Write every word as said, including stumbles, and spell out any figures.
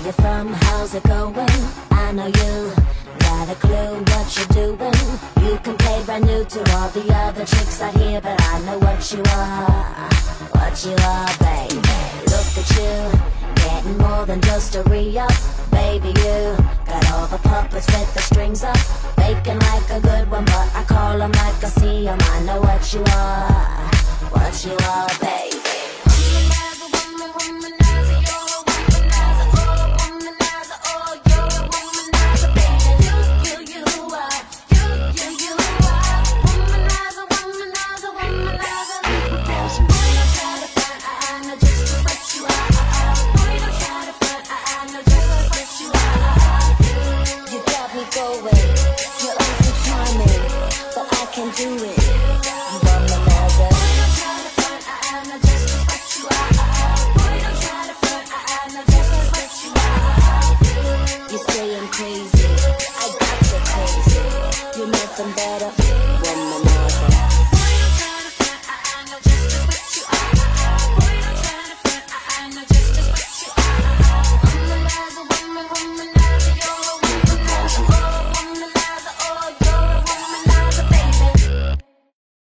you from? How's it going? I know you got a clue what you're doing. You can play brand new to all the other chicks out here, but I know what you are, what you are, baby. Look at you, getting more than just a re-up. Baby, you got all the puppets with the strings up, faking like a good one, but I call them like I see them. I know what you are, what you are, baby. Womanizer, woman, womanizer, you're a womanizer, oh, womanizer, oh, you're a womanizer, baby. You, you, you are, you, you, you are, womanizer, womanizer, womanizer. Boy, don't try to front, I, I know just what you are. Boy, don't try to front, I, I know just what you are. You got me going, you're awesome charming, but I can do it. You womanizer. Boy, don't try to front, I, I know just what you are. Boy, don't try to front, I, I know just what you are. You're saying crazy, I got you crazy. You're nothing but